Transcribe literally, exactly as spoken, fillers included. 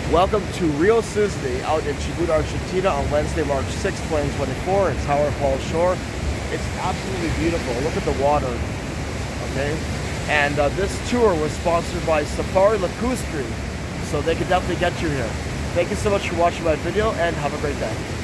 Welcome to Rio Cisne out in Chubut, Argentina on Wednesday, March sixth, twenty twenty-four. It's Howard Falls Shore. It's absolutely beautiful. Look at the water, okay? And uh, this tour was sponsored by Safari Lacustre, so they could definitely get you here. Thank you so much for watching my video and have a great day.